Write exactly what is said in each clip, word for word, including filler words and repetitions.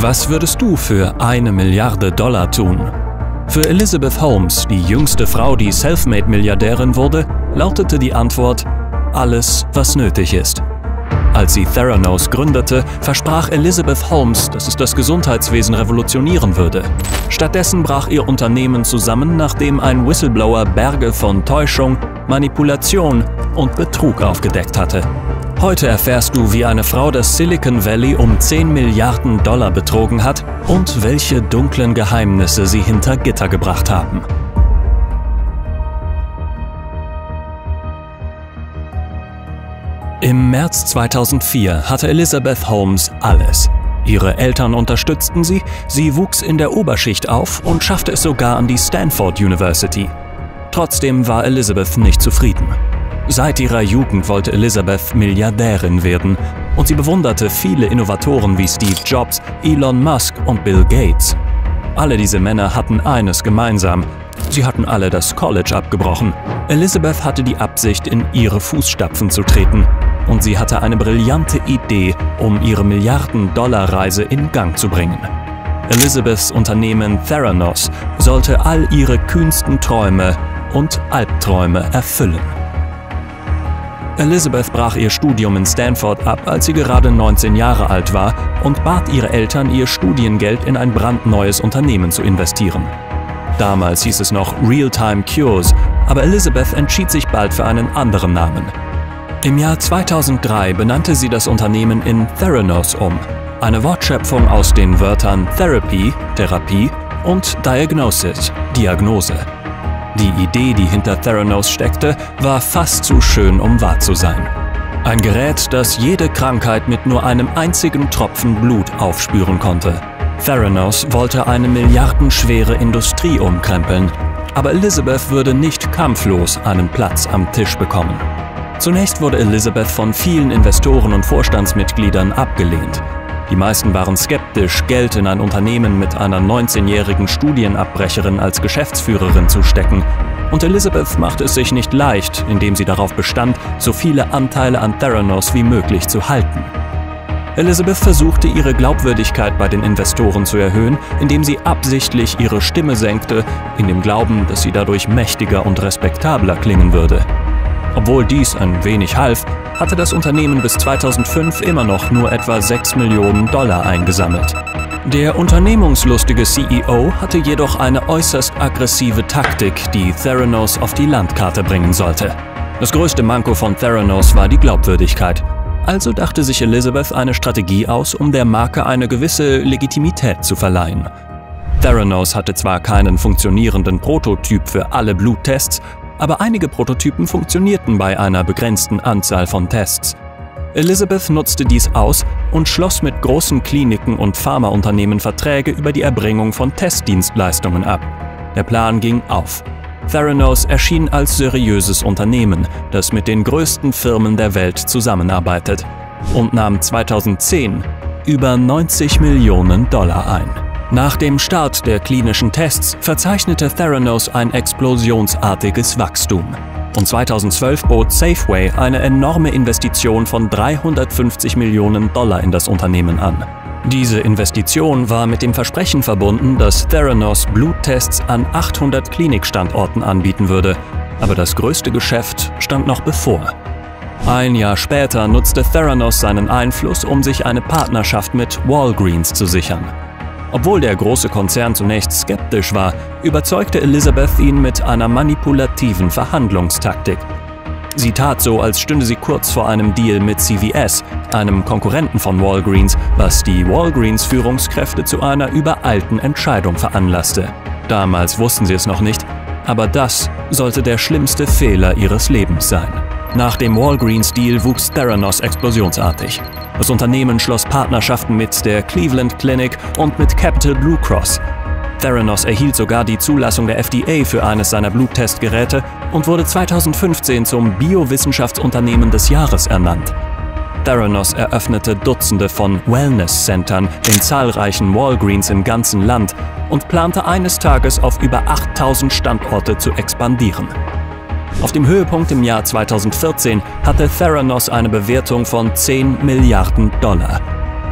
Was würdest du für eine Milliarde Dollar tun? Für Elizabeth Holmes, die jüngste Frau, die Selfmade-Milliardärin wurde, lautete die Antwort: alles, was nötig ist. Als sie Theranos gründete, versprach Elizabeth Holmes, dass es das Gesundheitswesen revolutionieren würde. Stattdessen brach ihr Unternehmen zusammen, nachdem ein Whistleblower Berge von Täuschung, Manipulation und Betrug aufgedeckt hatte. Heute erfährst du, wie eine Frau das Silicon Valley um zehn Milliarden Dollar betrogen hat und welche dunklen Geheimnisse sie hinter Gitter gebracht haben. Im März zweitausendvier hatte Elizabeth Holmes alles. Ihre Eltern unterstützten sie, sie wuchs in der Oberschicht auf und schaffte es sogar an die Stanford University. Trotzdem war Elizabeth nicht zufrieden. Seit ihrer Jugend wollte Elizabeth Milliardärin werden und sie bewunderte viele Innovatoren wie Steve Jobs, Elon Musk und Bill Gates. Alle diese Männer hatten eines gemeinsam: sie hatten alle das College abgebrochen. Elizabeth hatte die Absicht, in ihre Fußstapfen zu treten, und sie hatte eine brillante Idee, um ihre Milliarden-Dollar-Reise in Gang zu bringen. Elizabeths Unternehmen Theranos sollte all ihre kühnsten Träume und Albträume erfüllen. Elizabeth brach ihr Studium in Stanford ab, als sie gerade neunzehn Jahre alt war, und bat ihre Eltern, ihr Studiengeld in ein brandneues Unternehmen zu investieren. Damals hieß es noch Real-Time Cures, aber Elizabeth entschied sich bald für einen anderen Namen. Im Jahr zweitausenddrei benannte sie das Unternehmen in Theranos um, eine Wortschöpfung aus den Wörtern Therapy, Therapie, und Diagnosis, Diagnose. Die Idee, die hinter Theranos steckte, war fast zu schön, um wahr zu sein. Ein Gerät, das jede Krankheit mit nur einem einzigen Tropfen Blut aufspüren konnte. Theranos wollte eine milliardenschwere Industrie umkrempeln, aber Elizabeth würde nicht kampflos einen Platz am Tisch bekommen. Zunächst wurde Elizabeth von vielen Investoren und Vorstandsmitgliedern abgelehnt. Die meisten waren skeptisch, Geld in ein Unternehmen mit einer neunzehnjährigen Studienabbrecherin als Geschäftsführerin zu stecken. Und Elizabeth machte es sich nicht leicht, indem sie darauf bestand, so viele Anteile an Theranos wie möglich zu halten. Elizabeth versuchte, ihre Glaubwürdigkeit bei den Investoren zu erhöhen, indem sie absichtlich ihre Stimme senkte, in dem Glauben, dass sie dadurch mächtiger und respektabler klingen würde. Obwohl dies ein wenig half, hatte das Unternehmen bis zweitausendfünf immer noch nur etwa sechs Millionen Dollar eingesammelt. Der unternehmungslustige C E O hatte jedoch eine äußerst aggressive Taktik, die Theranos auf die Landkarte bringen sollte. Das größte Manko von Theranos war die Glaubwürdigkeit. Also dachte sich Elizabeth eine Strategie aus, um der Marke eine gewisse Legitimität zu verleihen. Theranos hatte zwar keinen funktionierenden Prototyp für alle Bluttests, aber einige Prototypen funktionierten bei einer begrenzten Anzahl von Tests. Elizabeth nutzte dies aus und schloss mit großen Kliniken und Pharmaunternehmen Verträge über die Erbringung von Testdienstleistungen ab. Der Plan ging auf. Theranos erschien als seriöses Unternehmen, das mit den größten Firmen der Welt zusammenarbeitet, und nahm zweitausendzehn über neunzig Millionen Dollar ein. Nach dem Start der klinischen Tests verzeichnete Theranos ein explosionsartiges Wachstum. Und zweitausendzwölf bot Safeway eine enorme Investition von dreihundertfünfzig Millionen Dollar in das Unternehmen an. Diese Investition war mit dem Versprechen verbunden, dass Theranos Bluttests an achthundert Klinikstandorten anbieten würde. Aber das größte Geschäft stand noch bevor. Ein Jahr später nutzte Theranos seinen Einfluss, um sich eine Partnerschaft mit Walgreens zu sichern. Obwohl der große Konzern zunächst skeptisch war, überzeugte Elizabeth ihn mit einer manipulativen Verhandlungstaktik. Sie tat so, als stünde sie kurz vor einem Deal mit C V S, einem Konkurrenten von Walgreens, was die Walgreens-Führungskräfte zu einer übereilten Entscheidung veranlasste. Damals wussten sie es noch nicht, aber das sollte der schlimmste Fehler ihres Lebens sein. Nach dem Walgreens-Deal wuchs Theranos explosionsartig. Das Unternehmen schloss Partnerschaften mit der Cleveland Clinic und mit Capital Blue Cross. Theranos erhielt sogar die Zulassung der F D A für eines seiner Bluttestgeräte und wurde zweitausendfünfzehn zum Biowissenschaftsunternehmen des Jahres ernannt. Theranos eröffnete Dutzende von Wellness-Centern in zahlreichen Walgreens im ganzen Land und plante eines Tages auf über achttausend Standorte zu expandieren. Auf dem Höhepunkt im Jahr zweitausendvierzehn hatte Theranos eine Bewertung von zehn Milliarden Dollar.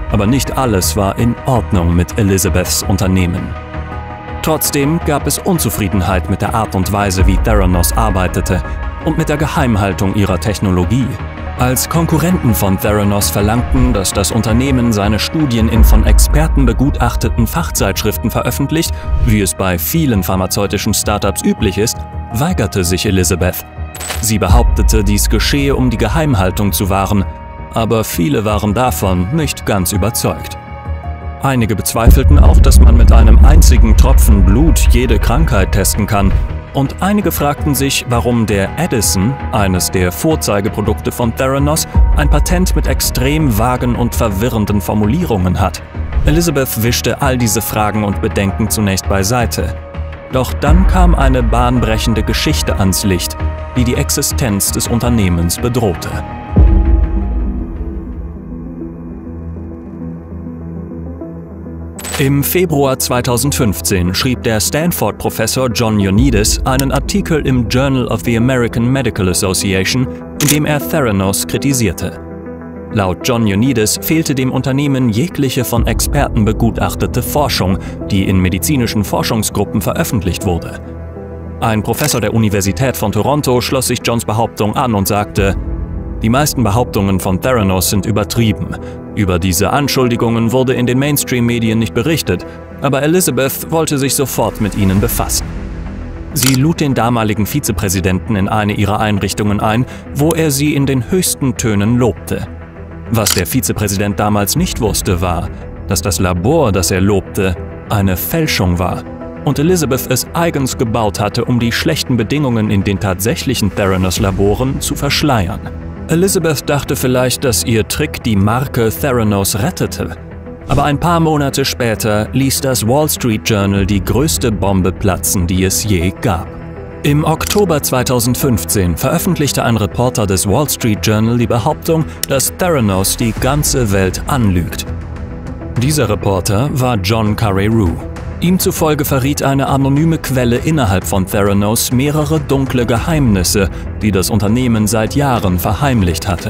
Aber nicht alles war in Ordnung mit Elizabeths Unternehmen. Trotzdem gab es Unzufriedenheit mit der Art und Weise, wie Theranos arbeitete und mit der Geheimhaltung ihrer Technologie. Als Konkurrenten von Theranos verlangten, dass das Unternehmen seine Studien in von Experten begutachteten Fachzeitschriften veröffentlicht, wie es bei vielen pharmazeutischen Startups üblich ist, weigerte sich Elizabeth. Sie behauptete, dies geschehe, um die Geheimhaltung zu wahren, aber viele waren davon nicht ganz überzeugt. Einige bezweifelten auch, dass man mit einem einzigen Tropfen Blut jede Krankheit testen kann, und einige fragten sich, warum der Edison, eines der Vorzeigeprodukte von Theranos, ein Patent mit extrem vagen und verwirrenden Formulierungen hat. Elizabeth wischte all diese Fragen und Bedenken zunächst beiseite. Doch dann kam eine bahnbrechende Geschichte ans Licht, die die Existenz des Unternehmens bedrohte. Im Februar zweitausendfünfzehn schrieb der Stanford-Professor John Ioannidis einen Artikel im Journal of the American Medical Association, in dem er Theranos kritisierte. Laut John Ioannidis fehlte dem Unternehmen jegliche von Experten begutachtete Forschung, die in medizinischen Forschungsgruppen veröffentlicht wurde. Ein Professor der Universität von Toronto schloss sich Johns Behauptung an und sagte: Die meisten Behauptungen von Theranos sind übertrieben. Über diese Anschuldigungen wurde in den Mainstream-Medien nicht berichtet, aber Elizabeth wollte sich sofort mit ihnen befassen. Sie lud den damaligen Vizepräsidenten in eine ihrer Einrichtungen ein, wo er sie in den höchsten Tönen lobte. Was der Vizepräsident damals nicht wusste, war, dass das Labor, das er lobte, eine Fälschung war und Elizabeth es eigens gebaut hatte, um die schlechten Bedingungen in den tatsächlichen Theranos-Laboren zu verschleiern. Elizabeth dachte vielleicht, dass ihr Trick die Marke Theranos rettete. Aber ein paar Monate später ließ das Wall Street Journal die größte Bombe platzen, die es je gab. Im Oktober zweitausendfünfzehn veröffentlichte ein Reporter des Wall Street Journal die Behauptung, dass Theranos die ganze Welt anlügt. Dieser Reporter war John Carreyrou. Ihm zufolge verriet eine anonyme Quelle innerhalb von Theranos mehrere dunkle Geheimnisse, die das Unternehmen seit Jahren verheimlicht hatte.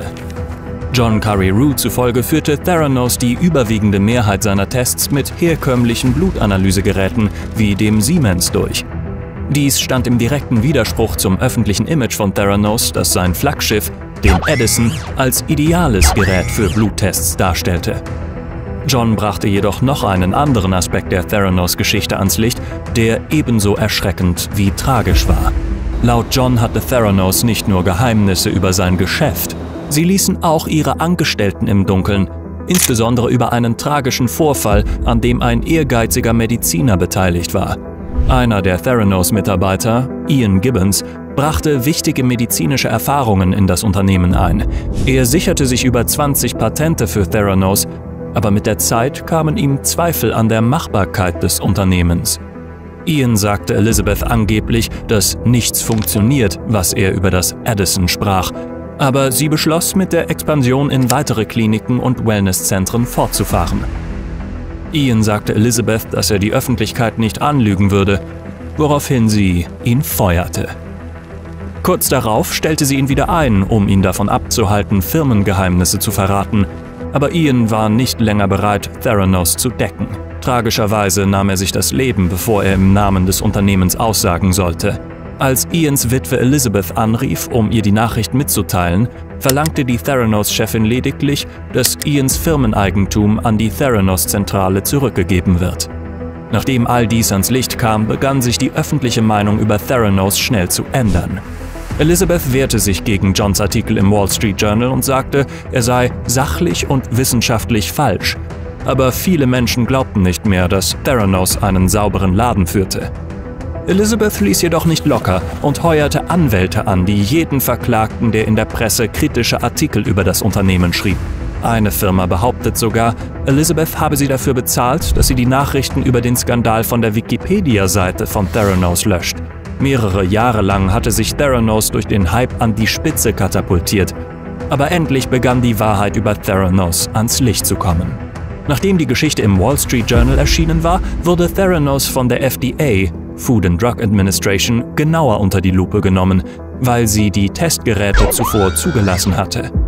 John Carreyrou zufolge führte Theranos die überwiegende Mehrheit seiner Tests mit herkömmlichen Blutanalysegeräten wie dem Siemens durch. Dies stand im direkten Widerspruch zum öffentlichen Image von Theranos, das sein Flaggschiff, den Edison, als ideales Gerät für Bluttests darstellte. John brachte jedoch noch einen anderen Aspekt der Theranos-Geschichte ans Licht, der ebenso erschreckend wie tragisch war. Laut John hatte Theranos nicht nur Geheimnisse über sein Geschäft, sie ließen auch ihre Angestellten im Dunkeln, insbesondere über einen tragischen Vorfall, an dem ein ehrgeiziger Mediziner beteiligt war. Einer der Theranos-Mitarbeiter, Ian Gibbons, brachte wichtige medizinische Erfahrungen in das Unternehmen ein. Er sicherte sich über zwanzig Patente für Theranos, aber mit der Zeit kamen ihm Zweifel an der Machbarkeit des Unternehmens. Ian sagte Elizabeth angeblich, dass nichts funktioniert, was er über das Edison sprach, aber sie beschloss, mit der Expansion in weitere Kliniken und Wellnesszentren fortzufahren. Ian sagte Elizabeth, dass er die Öffentlichkeit nicht anlügen würde, woraufhin sie ihn feuerte. Kurz darauf stellte sie ihn wieder ein, um ihn davon abzuhalten, Firmengeheimnisse zu verraten, aber Ian war nicht länger bereit, Theranos zu decken. Tragischerweise nahm er sich das Leben, bevor er im Namen des Unternehmens aussagen sollte. Als Ians Witwe Elizabeth anrief, um ihr die Nachricht mitzuteilen, verlangte die Theranos-Chefin lediglich, dass Ians Firmeneigentum an die Theranos-Zentrale zurückgegeben wird. Nachdem all dies ans Licht kam, begann sich die öffentliche Meinung über Theranos schnell zu ändern. Elizabeth wehrte sich gegen Johns Artikel im Wall Street Journal und sagte, er sei sachlich und wissenschaftlich falsch. Aber viele Menschen glaubten nicht mehr, dass Theranos einen sauberen Laden führte. Elizabeth ließ jedoch nicht locker und heuerte Anwälte an, die jeden verklagten, der in der Presse kritische Artikel über das Unternehmen schrieb. Eine Firma behauptet sogar, Elizabeth habe sie dafür bezahlt, dass sie die Nachrichten über den Skandal von der Wikipedia-Seite von Theranos löscht. Mehrere Jahre lang hatte sich Theranos durch den Hype an die Spitze katapultiert. Aber endlich begann die Wahrheit über Theranos ans Licht zu kommen. Nachdem die Geschichte im Wall Street Journal erschienen war, wurde Theranos von der F D A, Food and Drug Administration, genauer unter die Lupe genommen, weil sie die Testgeräte zuvor zugelassen hatte.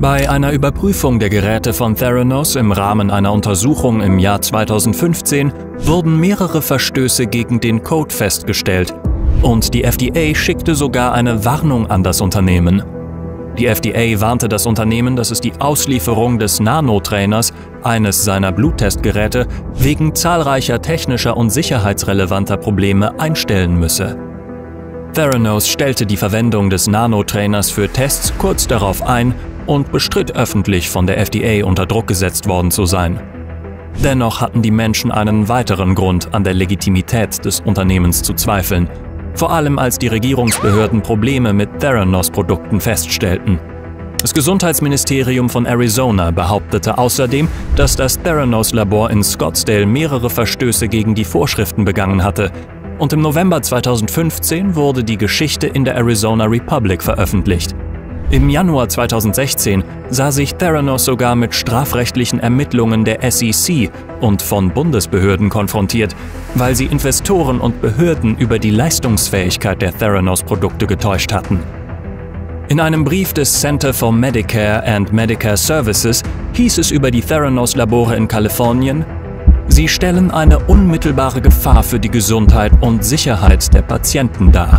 Bei einer Überprüfung der Geräte von Theranos im Rahmen einer Untersuchung im Jahr zweitausendfünfzehn wurden mehrere Verstöße gegen den Code festgestellt und die F D A schickte sogar eine Warnung an das Unternehmen. Die F D A warnte das Unternehmen, dass es die Auslieferung des Nano-Trainers, eines seiner Bluttestgeräte, wegen zahlreicher technischer und sicherheitsrelevanter Probleme einstellen müsse. Theranos stellte die Verwendung des Nano-Trainers für Tests kurz darauf ein und bestritt öffentlich, von der F D A unter Druck gesetzt worden zu sein. Dennoch hatten die Menschen einen weiteren Grund, an der Legitimität des Unternehmens zu zweifeln, vor allem als die Regierungsbehörden Probleme mit Theranos-Produkten feststellten. Das Gesundheitsministerium von Arizona behauptete außerdem, dass das Theranos-Labor in Scottsdale mehrere Verstöße gegen die Vorschriften begangen hatte, und im November zweitausendfünfzehn wurde die Geschichte in der Arizona Republic veröffentlicht. Im Januar zweitausendsechzehn sah sich Theranos sogar mit strafrechtlichen Ermittlungen der S E C und von Bundesbehörden konfrontiert, weil sie Investoren und Behörden über die Leistungsfähigkeit der Theranos-Produkte getäuscht hatten. In einem Brief des Center for Medicare and Medicare Services hieß es über die Theranos-Labore in Kalifornien: Sie stellen eine unmittelbare Gefahr für die Gesundheit und Sicherheit der Patienten dar.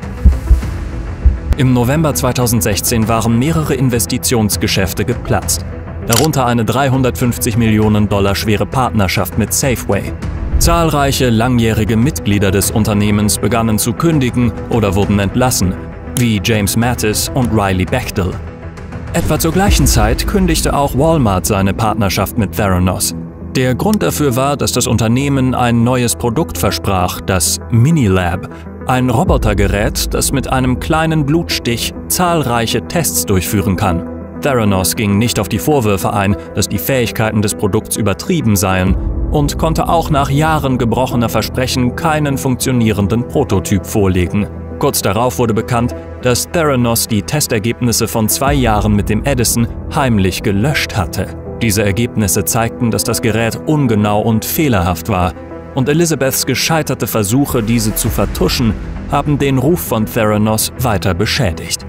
Im November zweitausendsechzehn waren mehrere Investitionsgeschäfte geplatzt, darunter eine dreihundertfünfzig Millionen Dollar schwere Partnerschaft mit Safeway. Zahlreiche langjährige Mitglieder des Unternehmens begannen zu kündigen oder wurden entlassen, wie James Mattis und Riley Bechtel. Etwa zur gleichen Zeit kündigte auch Walmart seine Partnerschaft mit Theranos. Der Grund dafür war, dass das Unternehmen ein neues Produkt versprach, das Minilab, ein Robotergerät, das mit einem kleinen Blutstich zahlreiche Tests durchführen kann. Theranos ging nicht auf die Vorwürfe ein, dass die Fähigkeiten des Produkts übertrieben seien, und konnte auch nach Jahren gebrochener Versprechen keinen funktionierenden Prototyp vorlegen. Kurz darauf wurde bekannt, dass Theranos die Testergebnisse von zwei Jahren mit dem Edison heimlich gelöscht hatte. Diese Ergebnisse zeigten, dass das Gerät ungenau und fehlerhaft war, und Elizabeths gescheiterte Versuche, diese zu vertuschen, haben den Ruf von Theranos weiter beschädigt.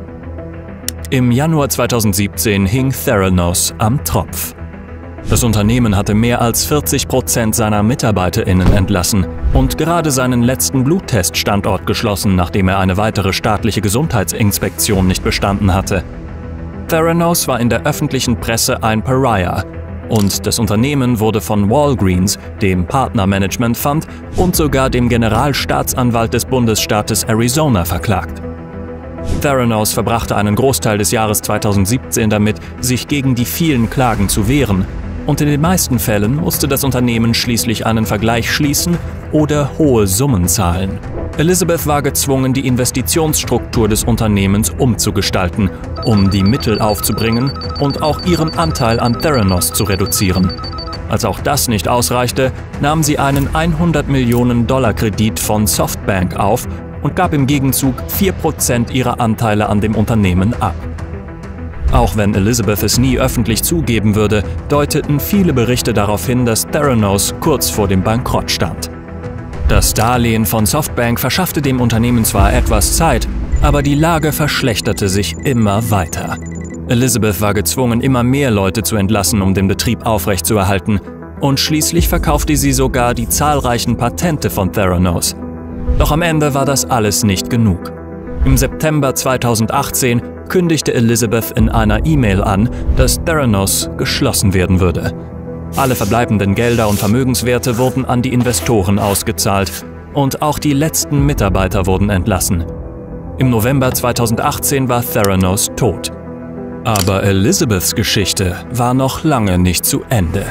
Im Januar zweitausendsiebzehn hing Theranos am Tropf. Das Unternehmen hatte mehr als vierzig Prozent seiner MitarbeiterInnen entlassen und gerade seinen letzten Blutteststandort geschlossen, nachdem er eine weitere staatliche Gesundheitsinspektion nicht bestanden hatte. Theranos war in der öffentlichen Presse ein Pariah, und das Unternehmen wurde von Walgreens, dem Partnermanagement Fund und sogar dem Generalstaatsanwalt des Bundesstaates Arizona verklagt. Theranos verbrachte einen Großteil des Jahres zweitausendsiebzehn damit, sich gegen die vielen Klagen zu wehren, und in den meisten Fällen musste das Unternehmen schließlich einen Vergleich schließen oder hohe Summen zahlen. Elizabeth war gezwungen, die Investitionsstruktur des Unternehmens umzugestalten, um die Mittel aufzubringen und auch ihren Anteil an Theranos zu reduzieren. Als auch das nicht ausreichte, nahm sie einen hundert Millionen Dollar Kredit von Softbank auf und gab im Gegenzug vier Prozent ihrer Anteile an dem Unternehmen ab. Auch wenn Elizabeth es nie öffentlich zugeben würde, deuteten viele Berichte darauf hin, dass Theranos kurz vor dem Bankrott stand. Das Darlehen von Softbank verschaffte dem Unternehmen zwar etwas Zeit, aber die Lage verschlechterte sich immer weiter. Elizabeth war gezwungen, immer mehr Leute zu entlassen, um den Betrieb aufrechtzuerhalten, und schließlich verkaufte sie sogar die zahlreichen Patente von Theranos. Doch am Ende war das alles nicht genug. Im September zweitausendachtzehn kündigte Elizabeth in einer E-Mail an, dass Theranos geschlossen werden würde. Alle verbleibenden Gelder und Vermögenswerte wurden an die Investoren ausgezahlt und auch die letzten Mitarbeiter wurden entlassen. Im November zweitausendachtzehn war Theranos tot. Aber Elizabeths Geschichte war noch lange nicht zu Ende.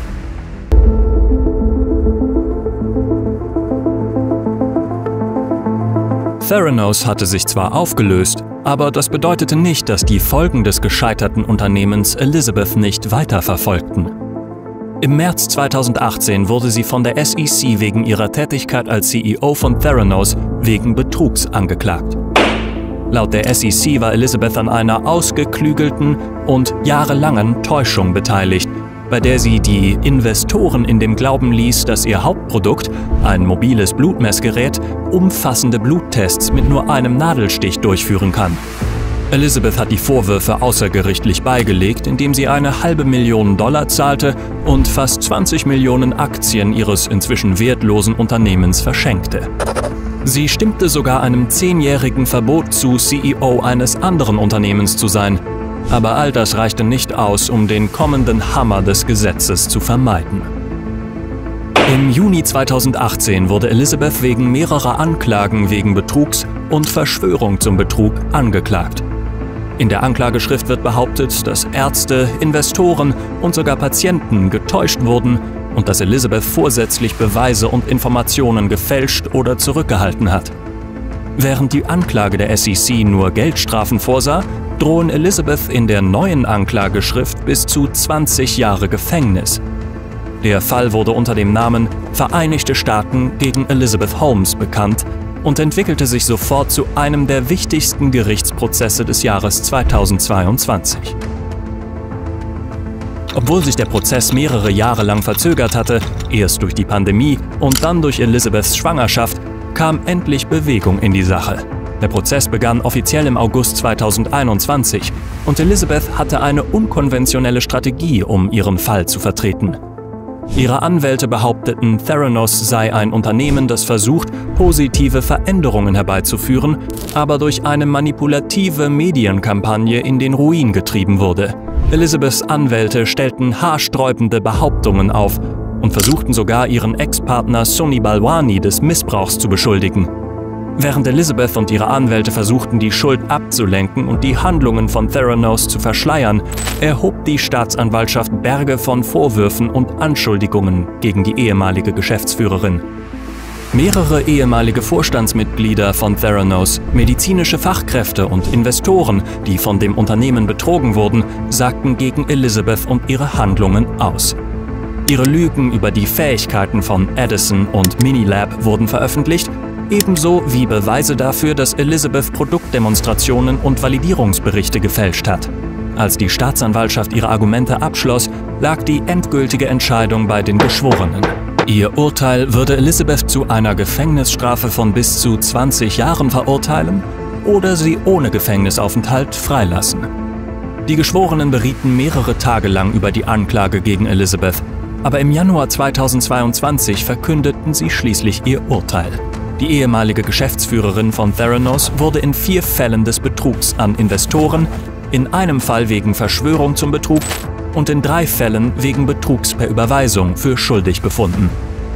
Theranos hatte sich zwar aufgelöst, aber das bedeutete nicht, dass die Folgen des gescheiterten Unternehmens Elizabeth nicht weiterverfolgten. Im März zweitausendachtzehn wurde sie von der S E C wegen ihrer Tätigkeit als C E O von Theranos wegen Betrugs angeklagt. Laut der S E C war Elizabeth an einer ausgeklügelten und jahrelangen Täuschung beteiligt, bei der sie die Investoren in dem Glauben ließ, dass ihr Hauptprodukt, ein mobiles Blutmessgerät, umfassende Bluttests mit nur einem Nadelstich durchführen kann. Elizabeth hat die Vorwürfe außergerichtlich beigelegt, indem sie eine halbe Million Dollar zahlte und fast zwanzig Millionen Aktien ihres inzwischen wertlosen Unternehmens verschenkte. Sie stimmte sogar einem zehnjährigen Verbot zu, C E O eines anderen Unternehmens zu sein. Aber all das reichte nicht aus, um den kommenden Hammer des Gesetzes zu vermeiden. Im Juni zweitausendachtzehn wurde Elizabeth wegen mehrerer Anklagen wegen Betrugs und Verschwörung zum Betrug angeklagt. In der Anklageschrift wird behauptet, dass Ärzte, Investoren und sogar Patienten getäuscht wurden und dass Elizabeth vorsätzlich Beweise und Informationen gefälscht oder zurückgehalten hat. Während die Anklage der S E C nur Geldstrafen vorsah, drohen Elizabeth in der neuen Anklageschrift bis zu zwanzig Jahre Gefängnis. Der Fall wurde unter dem Namen Vereinigte Staaten gegen Elizabeth Holmes bekannt und entwickelte sich sofort zu einem der wichtigsten Gerichtsprozesse des Jahres zweitausendzweiundzwanzig. Obwohl sich der Prozess mehrere Jahre lang verzögert hatte, erst durch die Pandemie und dann durch Elizabeths Schwangerschaft, kam endlich Bewegung in die Sache. Der Prozess begann offiziell im August zweitausendeinundzwanzig und Elizabeth hatte eine unkonventionelle Strategie, um ihren Fall zu vertreten. Ihre Anwälte behaupteten, Theranos sei ein Unternehmen, das versucht, positive Veränderungen herbeizuführen, aber durch eine manipulative Medienkampagne in den Ruin getrieben wurde. Elizabeths Anwälte stellten haarsträubende Behauptungen auf und versuchten sogar, ihren Ex-Partner Sunny Balwani des Missbrauchs zu beschuldigen. Während Elizabeth und ihre Anwälte versuchten, die Schuld abzulenken und die Handlungen von Theranos zu verschleiern, erhob die Staatsanwaltschaft Berge von Vorwürfen und Anschuldigungen gegen die ehemalige Geschäftsführerin. Mehrere ehemalige Vorstandsmitglieder von Theranos, medizinische Fachkräfte und Investoren, die von dem Unternehmen betrogen wurden, sagten gegen Elizabeth und ihre Handlungen aus. Ihre Lügen über die Fähigkeiten von Edison und Minilab wurden veröffentlicht, ebenso wie Beweise dafür, dass Elizabeth Produktdemonstrationen und Validierungsberichte gefälscht hat. Als die Staatsanwaltschaft ihre Argumente abschloss, lag die endgültige Entscheidung bei den Geschworenen. Ihr Urteil würde Elizabeth zu einer Gefängnisstrafe von bis zu zwanzig Jahren verurteilen oder sie ohne Gefängnisaufenthalt freilassen. Die Geschworenen berieten mehrere Tage lang über die Anklage gegen Elizabeth, aber im Januar zweitausendzweiundzwanzig verkündeten sie schließlich ihr Urteil. Die ehemalige Geschäftsführerin von Theranos wurde in vier Fällen des Betrugs an Investoren, in einem Fall wegen Verschwörung zum Betrug und in drei Fällen wegen Betrugs per Überweisung für schuldig befunden.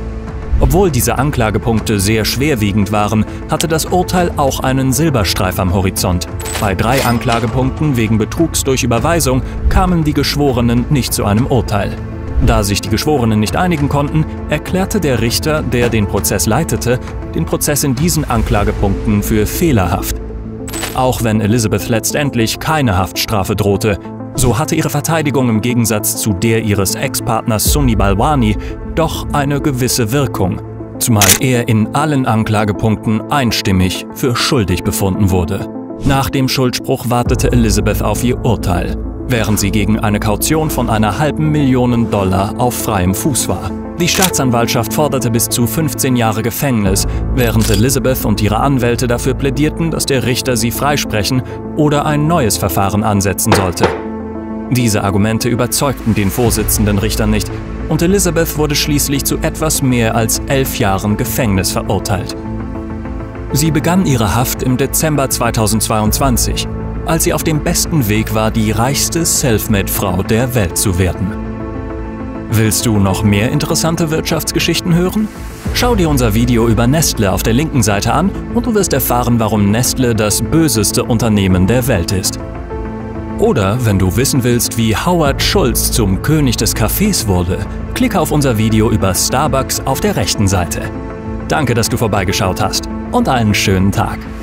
Obwohl diese Anklagepunkte sehr schwerwiegend waren, hatte das Urteil auch einen Silberstreif am Horizont. Bei drei Anklagepunkten wegen Betrugs durch Überweisung kamen die Geschworenen nicht zu einem Urteil. Da sich die Geschworenen nicht einigen konnten, erklärte der Richter, der den Prozess leitete, den Prozess in diesen Anklagepunkten für fehlerhaft. Auch wenn Elizabeth letztendlich keine Haftstrafe drohte, so hatte ihre Verteidigung im Gegensatz zu der ihres Ex-Partners Sunny Balwani doch eine gewisse Wirkung, zumal er in allen Anklagepunkten einstimmig für schuldig befunden wurde. Nach dem Schuldspruch wartete Elizabeth auf ihr Urteil, während sie gegen eine Kaution von einer halben Million Dollar auf freiem Fuß war. Die Staatsanwaltschaft forderte bis zu fünfzehn Jahre Gefängnis, während Elizabeth und ihre Anwälte dafür plädierten, dass der Richter sie freisprechen oder ein neues Verfahren ansetzen sollte. Diese Argumente überzeugten den Vorsitzenden Richter nicht und Elizabeth wurde schließlich zu etwas mehr als elf Jahren Gefängnis verurteilt. Sie begann ihre Haft im Dezember zweitausendzweiundzwanzig, als sie auf dem besten Weg war, die reichste Selfmade-Frau der Welt zu werden. Willst du noch mehr interessante Wirtschaftsgeschichten hören? Schau dir unser Video über Nestle auf der linken Seite an und du wirst erfahren, warum Nestle das böseste Unternehmen der Welt ist. Oder wenn du wissen willst, wie Howard Schultz zum König des Kaffees wurde, klicke auf unser Video über Starbucks auf der rechten Seite. Danke, dass du vorbeigeschaut hast und einen schönen Tag.